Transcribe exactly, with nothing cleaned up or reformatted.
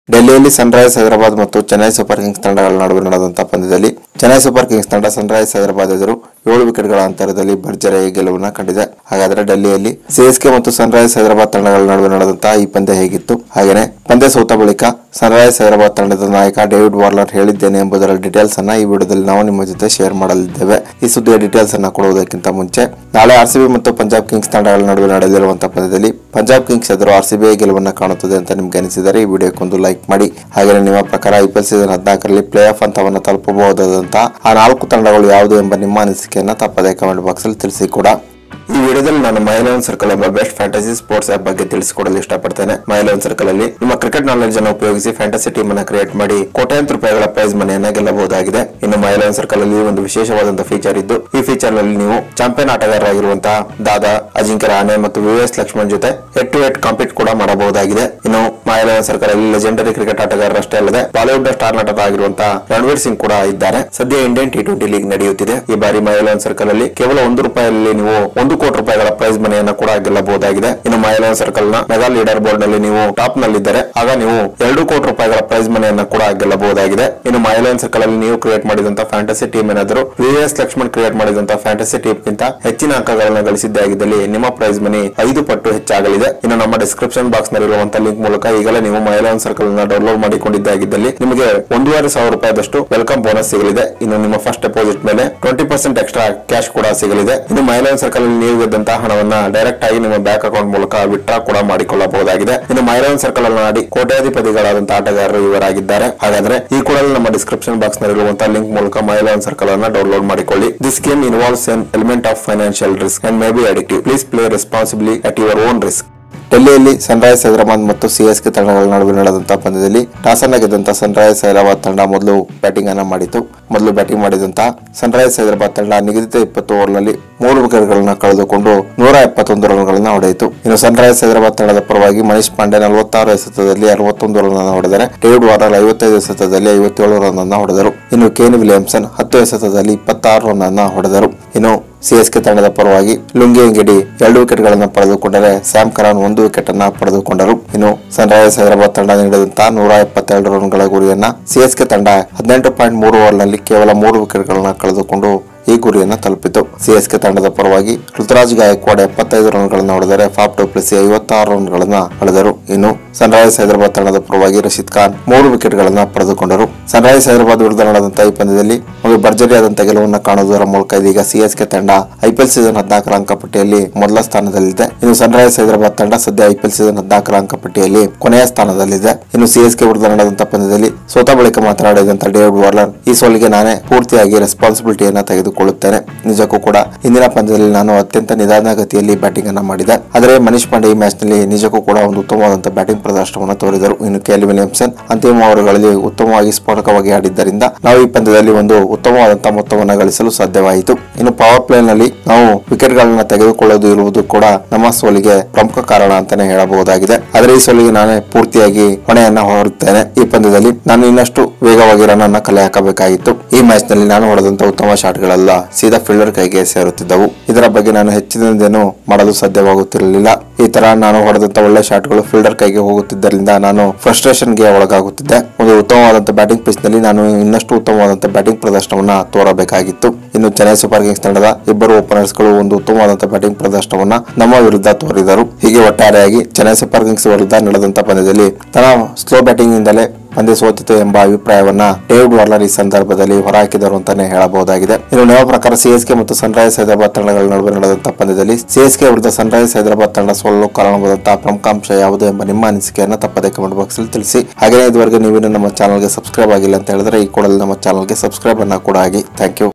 ಡೆಲ್ಲಿಯಲ್ಲಿ Sunrisers Hyderabad ಮತ್ತು Chennai super Kings ತಂಡಗಳ ನಡುವೆ ನಡೆದಂತಹ ಪಂದ್ಯದಲ್ಲಿ ಚೆನ್ನೈ ಸೂಪರ್ ಕಿಂಗ್ಸ್ ತಂಡ ಸನ್ರೈಸರ್ಸ್ ಹೈದರಾಬಾದ್ ಎದುರು ಏಳು ವಿಕೆಟ್ಗಳ ಅಂತರದಲ್ಲಿ ಭರ್ಜರಿ ಗೆಲುವನ್ನು ಕಂಡಿದೆ. ಹಾಗಾದರೆ ಡೆಲ್ಲಿಯಲ್ಲಿ ಸಿಎಸ್ಕೆ ಮತ್ತು ಸನ್ರೈಸರ್ಸ್ ಹೈದರಾಬಾದ್ ತಂಡಗಳ ನಡುವೆ ನಡೆದಂತಹ ಈ ಪಂದ್ಯ ಹೇಗಿತ್ತು, ಹಾಗೆಯೇ ಪಂದ್ಯ ಸೋತ ಬಳಿಕ ಸನ್ರೈಸರ್ಸ್ ಹೈದರಾಬಾದ್ ತಂಡದ ನಾಯಕ ಡೇವಿಡ್ ವಾರ್ನರ್ ಹೇಳಿದ್ದೇನೆ ಎಂಬುದರ ಡೀಟೇಲ್ಸ್ ಅನ್ನ ಈ ವಿಡಿಯೋದಲ್ಲಿ ನಾವು ನಿಮ್ಮ ಜೊತೆ ಶೇರ್ ಮಾಡಲಿದ್ದೇವೆ. ಈ ಸುದ್ದಿಯ ಡೀಟೇಲ್ಸ್ ಅನ್ನ ಕೊಡುವುದಕ್ಕಿಂತ ಮುಂಚೆ ನಾಳೆ ಆರ್ಸಿಬಿ ಮತ್ತು ಪಂಜಾಬ್ ಕಿಂಗ್ಸ್ ತಂಡಗಳ ನಡುವೆ ನಡೆಯಲಿರುವಂತಹ ಪಂದ್ಯದಲ್ಲಿ ಪಂಜಾಬ್ ಕಿಂಗ್ಸ್ ಎದುರು ಆರ್ಸಿಬಿ ಗೆಲುವನ್ನು ಕಾಣುತ್ತದೆ ಅಂತ ನಿಮ್ಗೆ ಅನಿಸಿದರೆ ಈ ವಿಡಿಯೋಕ್ಕೊಂದು ಲೈಕ್ ಮಾಡಿ. ಹಾಗೆಯೇ ನಿಮ್ಮ ಪ್ರಕಾರ ಐಪಿಎಲ್ ಸೀಸನ್ ಹದಿನಾಲ್ಕರಲ್ಲಿ ಪ್ಲೇ ಆಫ್ ಹಂತವನ್ನು ತಲುಪಬಹುದಾದಂತಹ ಆ ನಾಲ್ಕು ತಂಡಗಳು ಯಾವುದು ಎಂಬ ನಿಮ್ಮ ಅನಿಸಿಕೆಯನ್ನ ತಪ್ಪದೇ ಕಮೆಂಟ್ ಬಾಕ್ಸ್ ಅಲ್ಲಿ ತಿಳಿಸಿ ಕೂಡ. ಈ ವಿಡಿಯೋದಲ್ಲಿ ನಾನು ಮೈ ಎಲೆವೆನ್ ಸರ್ಕಲ್ ಎಂಬ ಬೆಸ್ಟ್ ಫ್ಯಾಂಟಸಿ ಸ್ಪೋರ್ಟ್ಸ್ ಆಪ್ ಬಗ್ಗೆ ತಿಳಿಸಿಕೊಡಲು ಇಷ್ಟಪಡ್ತೇನೆ. ಮೈ ಎಲೆವೆನ್ ಸರ್ಕಲ್ ಅಲ್ಲಿ ನಿಮ್ಮ ಕ್ರಿಕೆಟ್ ನಾಲೆಜ್ ಅನ್ನು ಉಪಯೋಗಿಸಿ ಫ್ಯಾಂಟಸಿ ಟೀಮ್ ಅನ್ನು ಕ್ರಿಯೇಟ್ ಮಾಡಿ ಕೋಟ್ಯಾಂತರ ರೂಪಾಯಿಗಳ ಪ್ರೈಸ್ ಮನೆಯನ್ನ ಗೆಲ್ಲಬಹುದಾಗಿದೆ. ಇನ್ನು ಮೈ ಎಲೆವೆನ್ ಸರ್ಕಲ್ ಅಲ್ಲಿ ಒಂದು ವಿಶೇಷವಾದಂತಹ ಫೀಚರ್ ಇದ್ದು, ಈ ಫೀಚರ್ ನಲ್ಲಿ ನೀವು ಚಾಂಪಿಯನ್ ಆಟಗಾರರಾಗಿರುವಂತಹ ದಾದಾ, ಅಜಿಂಕ್ಯ ರಹಾನೆ ಮತ್ತು ವಿವಿಎಸ್ ಲಕ್ಷ್ಮಣ್ ಜೊತೆ ಹೆಡ್ ಟು ಹೆಡ್ ಕಾಂಪೀಟ್ ಕೂಡ ಮಾಡಬಹುದಾಗಿದೆ. ಇನ್ನು ಮೈ ಎಲೆವೆನ್ ಸರ್ಕಲ್ ಅಲ್ಲಿ ಲೆಜೆಂಡರಿ ಕ್ರಿಕೆಟ್ ಆಟಗಾರರಷ್ಟೇ ಅಲ್ಲದೆ ಬಾಲಿವುಡ್ ಸ್ಟಾರ್ ನಟ ಆಗಿರುವಂತಹ ರಣವೀರ್ ಸಿಂಗ್ ಕೂಡ ಇದ್ದಾರೆ. ಸದ್ಯ ಇಂಡಿಯನ್ ಟಿ ಟ್ವೆಂಟಿ ಲೀಗ್ ನಡೆಯುತ್ತಿದೆ. ಈ ಬಾರಿ ಮೈ ಎಲೆವೆನ್ ಸರ್ಕಲ್ ಅಲ್ಲಿ ಕೇವಲ ಒಂದು ರೂಪಾಯಿಯಲ್ಲಿ ನೀವು ಒಂದು ಕೋಟಿ ರೂಪಾಯಿಗಳ ಪ್ರೈಸ್ ಮನೆಯನ್ನ ಕೂಡ ಗೆಲ್ಲಬಹುದಾಗಿದೆ. ಇನ್ನು ಮೈ ಎಲೆವೆನ್ ಸರ್ಕಲ್ ನ ಮೆಗಾ ಲೀಡರ್ ಬೋರ್ಡ್ ನಲ್ಲಿ ನೀವು ಟಾಪ್ ನಲ್ಲಿದ್ದರೆ ಆಗ ನೀವು ಎರಡು ಕೋಟಿ ರೂಪಾಯಿಗಳ ಪ್ರೈಸ್ ಮನೆಯನ್ನ ಕೂಡ ಗೆಲ್ಲಬಹುದಾಗಿದೆ. ಇನ್ನು ಮೈ ಎಲೆವೆನ್ ಸರ್ಕಲ್ ಅಲ್ಲಿ ನೀವು ಕ್ರಿಯೇಟ್ ಮಾಡಿದಂತಹ ಫ್ಯಾಂಟಸಿ ಟೀಮ್ ಏನಾದರೂ ವಿವಿಎಸ್ ಲಕ್ಷ್ಮಣ್ ಕ್ರಿಯೇಟ್ ಮಾಡಿದಂತಹ ಫ್ಯಾಂಟಸಿ ಟೀಮ್ ಗಿಂತ ಹೆಚ್ಚಿನ ಅಂಕಗಳನ್ನು ಗಳಿಸಿದ್ದಾಗಿದ್ದಲ್ಲಿ ನಿಮ್ಮ ಪ್ರೈಸ್ ಮನಿ ಐದು ಪಟ್ಟು ಹೆಚ್ಚಾಗಲಿದೆ. ಇನ್ನು ನಮ್ಮ ಡಿಸ್ಕ್ರಿಪ್ಷನ್ ಬಾಕ್ಸ್ ನಲ್ಲಿರುವಂತಹ ಲಿಂಕ್ ಮೂಲಕ ಈಗಲೇ ನೀವು ಮೈ ಎಲೆವೆನ್ ಸರ್ಕಲ್ ನ ಡೌನ್ಲೋಡ್ ಮಾಡಿಕೊಂಡಿದ್ದಾಗಿದ್ದಲ್ಲಿ ನಿಮಗೆ ಒಂದೂವರೆ ಸಾವಿರ ರೂಪಾಯಿದಷ್ಟು ವೆಲ್ಕಮ್ ಬೋನಸ್ ಸಿಗಲಿದೆ. ಇನ್ನು ನಿಮ್ಮ ಫಸ್ಟ್ ಡೆಪಾಸಿಟ್ ಮೇಲೆ ಟ್ವೆಂಟಿ ಪರ್ಸೆಂಟ್ ಎಕ್ಸ್ಟ್ರಾ ಕ್ಯಾಶ್ ಕೂಡ ಸಿಗಲಿದೆ. ಇನ್ನು ಮೈ ಎಲೆವೆನ್ ಸರ್ಕಲ್ ಅಲ್ಲಿ ನೀವು ಗೆದ್ದಂತಹ ಹಣವನ್ನ ಡೈರೆಕ್ಟ್ ಆಗಿ ನಿಮ್ಮ ಬ್ಯಾಂಕ್ ಅಕೌಂಟ್ ಮೂಲಕ ವಿತ್ಡ್ರಾ ಕೂಡ ಮಾಡಿಕೊಳ್ಳಬಹುದಾಗಿದೆ. ಇನ್ನು ಮೈ ಎಲೆವೆನ್ ಸರ್ಕಲ್ ಅನ್ನು ಆಡಿ ಕೋಟ್ಯಾಧಿಪತಿಗಳಾದಂತಹ ಆಟಗಾರರು ಇವರಾಗಿದ್ದಾರೆ. ಹಾಗಾದ್ರೆ ಈ ಕೂಡ ನಮ್ಮ ಡಿಸ್ಕ್ರಿಪ್ಷನ್ ಬಾಕ್ಸ್ ನಲ್ಲಿರುವಂತಹ ಲಿಂಕ್ ಮೂಲಕ ಮೈ ಎಲೆವೆನ್ ಸರ್ಕಲ್ ಅನ್ನು ಡೌನ್ಲೋಡ್ ಮಾಡಿಕೊಳ್ಳಿ. This game involves an element of financial risk and may be addictive. Please play responsibly at your own risk. ಡೆಲ್ಲಿಯಲ್ಲಿ ಸನ್ರೈಸರ್ಸ್ ಹೈದರಾಬಾದ್ ಮತ್ತು ಸಿಎಸ್ಕೆ ತಂಡಗಳ ನಡುವೆ ನಡೆದಂತಹ ಪಂದ್ಯದಲ್ಲಿ ಟಾಸ್ ಅನ್ನ ಗೆದ್ದಂತಹ ಸನ್ರೈಸರ್ಸ್ ಹೈದರಾಬಾದ್ ತಂಡ ಮೊದಲು ಬ್ಯಾಟಿಂಗ್ ಅನ್ನ ಮಾಡಿತು. ಮೊದಲು ಬ್ಯಾಟಿಂಗ್ ಮಾಡಿದಂತಹ ಸನ್ರೈಸರ್ಸ್ ಹೈದರಾಬಾದ್ ತಂಡ ನಿಗದಿತ ಇಪ್ಪತ್ತು ಓವರ್ನಲ್ಲಿ ಮೂರು ವಿಕೆಟ್ಗಳನ್ನು ಕಳೆದುಕೊಂಡು ನೂರ ಎಪ್ಪತ್ತೊಂದು ರನ್ಗಳನ್ನು ಹೊಡೆಯಿತು. ಇನ್ನು ಸನ್ರೈಸರ್ಸ್ ಹೈದರಾಬಾದ್ ತಂಡದ ಪರವಾಗಿ ಮನೀಶ್ ಪಾಂಡೆ ನಲವತ್ತಾರು ಎಸೆತದಲ್ಲಿ ಅರವತ್ತೊಂದು ರನ್ ಅನ್ನು ಹೊಡೆದರೆ ಡೇವಿಡ್ ವಾರ್ನರ್ ಐವತ್ತೈದು ಎಸೆತದಲ್ಲಿ ಐವತ್ತೇಳು ರನ್ ಅನ್ನು ಹೊಡೆದರು. ಇನ್ನು ಕೇನ್ ವಿಲಿಯಮ್ಸನ್ ಹತ್ತು ಎಸೆತದಲ್ಲಿ ಇಪ್ಪತ್ತಾರು ರನ್ ಅನ್ನು ಹೊಡೆದರು. ಇನ್ನು ಸಿಎಸ್ಕೆ ತಂಡದ ಪರವಾಗಿ ಲುಂಗಿ ಎಂಗಿಡಿ ಎರಡು ವಿಕೆಟ್ ಗಳನ್ನು ಪಡೆದುಕೊಂಡರೆ ಸ್ಯಾಮ್ ಕರಾನ್ ಒಂದು ವಿಕೆಟ್ ಅನ್ನ ಪಡೆದುಕೊಂಡರು. ಇನ್ನು ಸನ್ರೈಸರ್ಸ್ ಹೈದರಾಬಾದ್ ತಂಡ ನೀಡಿದಂತಹ ನೂರ ಎಪ್ಪತ್ತೆರಡು ರನ್ಗಳ ಗುರಿಯನ್ನ ಸಿಎಸ್ಕೆ ತಂಡ ಹದಿನೆಂಟು ಪಾಯಿಂಟ್ ಮೂರು ಓವರ್ ನಲ್ಲಿ ಕೇವಲ ಮೂರು ವಿಕೆಟ್ ಗಳನ್ನ ಕಳೆದುಕೊಂಡು ಈ ಗುರಿಯನ್ನು ತಲುಪಿತು. ಸಿಎಸ್ಕೆ ತಂಡದ ಪರವಾಗಿ ಋತುರಾಜ್ ಗಾಯಕ್ವಾಡ್ ಎಪ್ಪತ್ತೈದು ರನ್ಗಳನ್ನು ಹೊಡೆದರೆ ಫಾಫ್ ಡು ಪ್ಲೆಸಿ ಐವತ್ತಾರು ರನ್ಗಳನ್ನ ಹೊಡೆದರು. ಇನ್ನು ಸನ್ರೈಸರ್ಸ್ ಹೈದರಾಬಾದ್ ತಂಡದ ಪರವಾಗಿ ರಶೀದ್ ಖಾನ್ ಮೂರು ವಿಕೆಟ್ ಗಳನ್ನ ಪಡೆದುಕೊಂಡರು. ಸನ್ರೈಸರ್ಸ್ ಹೈದರಾಬಾದ್ ವಿರುದ್ಧ ನಡೆದಂತಹ ಈ ಪಂದ್ಯದಲ್ಲಿ ಒಂದು ಭರ್ಜರಿಯಾದಂತಹ ಗೆಲುವನ್ನು ಕಾಣುವುದರ ಮೂಲಕ ಇದೀಗ ಸಿಎಸ್ಕೆ ತಂಡ ಐಪಿಎಲ್ ಸೀಸನ್ ಹದಿನಾಲ್ಕರ ಅಂಕಪಟ್ಟಿಯಲ್ಲಿ ಮೊದಲ ಸ್ಥಾನದಲ್ಲಿದೆ. ಇನ್ನು ಸನ್ರೈಸರ್ಸ್ ಹೈದರಾಬಾದ್ ತಂಡ ಸದ್ಯ ಐಪಿಎಲ್ ಸೀಸನ್ ಹದಿನಾಲ್ಕರ ಅಂಕಪಟ್ಟಿಯಲ್ಲಿ ಕೊನೆಯ ಸ್ಥಾನದಲ್ಲಿದೆ. ಇನ್ನು ಸಿಎಸ್ಕೆ ವಿರುದ್ಧ ನಡೆದಂತಹ ಪಂದ್ಯದಲ್ಲಿ ಸೋತ ಬಳಿಕ ಮಾತನಾಡಿದಂತಹ ಡೇವಿಡ್ ವಾರ್ನರ್, ಈ ಸೋಲಿಗೆ ನಾನೇ ಪೂರ್ತಿಯಾಗಿ ರೆಸ್ಪಾನ್ಸಿಬಿಲಿಟಿಯನ್ನ ತೆಗೆದುಕೊಳ್ಳುತ್ತೇನೆ. ನಿಜಕ್ಕೂ ಕೂಡ ಇಂದಿನ ಪಂದ್ಯದಲ್ಲಿ ನಾನು ಅತ್ಯಂತ ನಿಧಾನಗತಿಯಲ್ಲಿ ಬ್ಯಾಟಿಂಗ್ ಅನ್ನ ಮಾಡಿದೆ. ಆದರೆ ಮನೀಶ್ ಪಾಂಡೆ ಈ ಮ್ಯಾಚ್ ನಲ್ಲಿ ನಿಜಕ್ಕೂ ಕೂಡ ಒಂದು ಉತ್ತಮವಾದಂತಹ ಬ್ಯಾಟಿಂಗ್ ಪ್ರದರ್ಶನವನ್ನು ತೋರಿದರು. ಇನ್ನು ಕೇನ್ ವಿಲಿಯಮ್ಸನ್ ಅಂತಿಮ ಓವರ್ಗಳಲ್ಲಿ ಉತ್ತಮವಾಗಿ ಸ್ಫೋಟಕವಾಗಿ ಆಡಿದ್ದರಿಂದ ನಾವು ಈ ಪಂದ್ಯದಲ್ಲಿ ಒಂದು ಉತ್ತಮವಾದಂತಹ ಮೊತ್ತವನ್ನು ಗಳಿಸಲು ಸಾಧ್ಯವಾಯಿತು. ಇನ್ನು ಪವರ್ ಪ್ಲೇ ನಲ್ಲಿ ನಾವು ವಿಕೆಟ್ ಗಳನ್ನ ತೆಗೆದುಕೊಳ್ಳೋದು ಇರುವುದು ಕೂಡ ನಮ್ಮ ಸೋಲಿಗೆ ಪ್ರಮುಖ ಕಾರಣ ಅಂತಾನೆ ಹೇಳಬಹುದಾಗಿದೆ. ಆದರೆ ಈ ಸೋಲಿಗೆ ನಾನೇ ಪೂರ್ತಿಯಾಗಿ ಹೊಣೆಯನ್ನ ಹೊರುತ್ತೇನೆ. ಈ ಪಂದ್ಯದಲ್ಲಿ ನಾನು ಇನ್ನಷ್ಟು ವೇಗವಾಗಿ ರನ್ ಅನ್ನ ಕಲೆ ಹಾಕಬೇಕಾಗಿತ್ತು. ಈ ಮ್ಯಾಚ್ ನಲ್ಲಿ ನಾನು ಹೊಡೆದಂತಹ ಉತ್ತಮ ಶಾಟ್ ಗಳೆಲ್ಲ ಸೀದಾ ಫೀಲ್ಡರ್ ಕೈಗೆ ಸೇರುತ್ತಿದ್ದವು. ಇದರ ಬಗ್ಗೆ ನಾನು ಹೆಚ್ಚಿನದೇನು ಮಾಡಲು ಸಾಧ್ಯವಾಗುತ್ತಿರಲಿಲ್ಲ. ಈ ತರ ನಾನು ಹೊಡೆದಂತ ಒಳ್ಳೆ ಶಾಟ್ಗಳು ಫೀಲ್ಡರ್ ಕೈಗೆ ಹೋಗುತ್ತಿದ್ದರಿಂದ ನಾನು ಫ್ರಸ್ಟ್ರೇಷನ್ ಗೆ ಒಳಗಾಗುತ್ತಿದ್ದೆ. ಒಂದು ಉತ್ತಮವಾದಂತಹ ಬ್ಯಾಟಿಂಗ್ ಪಿಚ್ ನಲ್ಲಿ ನಾನು ಇನ್ನಷ್ಟು ಉತ್ತಮವಾದಂತಹ ಬ್ಯಾಟಿಂಗ್ ಪ್ರದರ್ಶನವನ್ನ ತೋರಬೇಕಾಗಿತ್ತು. ಇನ್ನು ಚೆನ್ನೈ ಸೂಪರ್ ಕಿಂಗ್ಸ್ ತಂಡದ ಇಬ್ಬರು ಓಪನರ್ಸ್ ಗಳು ಒಂದು ಉತ್ತಮವಾದಂತಹ ಬ್ಯಾಟಿಂಗ್ ಪ್ರದರ್ಶನವನ್ನ ನಮ್ಮ ವಿರುದ್ಧ ತೋರಿದರು. ಹೀಗೆ ಒಟ್ಟಾರೆಯಾಗಿ ಚೆನ್ನೈ ಸೂಪರ್ ಕಿಂಗ್ಸ್ ವಿರುದ್ಧ ನಡೆದಂತಹ ಪಂದ್ಯದಲ್ಲಿ ತನ್ನ ಸ್ಲೋ ಬ್ಯಾಟಿಂಗ್ ನಿಂದಲೇ ಪಂದ್ಯ ಸೋತಿತು ಎಂಬ ಅಭಿಪ್ರಾಯವನ್ನ ಡೇವಿಡ್ ವಾರ್ನರ್ ಈ ಸಂದರ್ಭದಲ್ಲಿ ಹೊರಹಾಕಿದರು ಅಂತಾನೆ ಹೇಳಬಹುದಾಗಿದೆ. ಇನ್ನು ನಮ್ಮ ಪ್ರಕಾರ ಸಿಎಸ್ಕೆ ಮತ್ತು ಸನ್ರೈಸರ್ಸ್ ಹೈದರಾಬಾದ್ ತಂಡಗಳ ನಡುವೆ ನಡೆದಂತಹ ಪಂದ್ಯದಲ್ಲಿ ಸಿಎಸ್ಕೆ ವಿರುದ್ಧ ಸನ್ರೈಸರ್ಸ್ ಹೈದರಾಬಾದ್ ತಂಡ ಸೋಲಲು ಕಾರಣವಾದಂತಹ ಪ್ರಮುಖ ಅಂಶ ಯಾವುದು ಎಂಬ ನಿಮ್ಮ ಅನಿಸಿಕೆಯನ್ನು ತಪ್ಪದೇ ಕಮೆಂಟ್ ಬಾಕ್ಸ್ ಅಲ್ಲಿ ತಿಳಿಸಿ. ಹಾಗೆಯೇ ಇದುವರೆಗೆ ನೀವು ನಮ್ಮ ಚಾನಲ್ಗೆ ಸಬ್ಸ್ಕ್ರೈಬ್ ಆಗಿಲ್ಲ ಅಂತ ಹೇಳಿದ್ರೆ ಈ ಕೂಡಲೇ ನಮ್ಮ ಚಾನಲ್ಗೆ ಸಬ್ಸ್ಕ್ರೈಬ್ ಅನ್ನ ಕೂಡ ಆಗಿ. Thank you.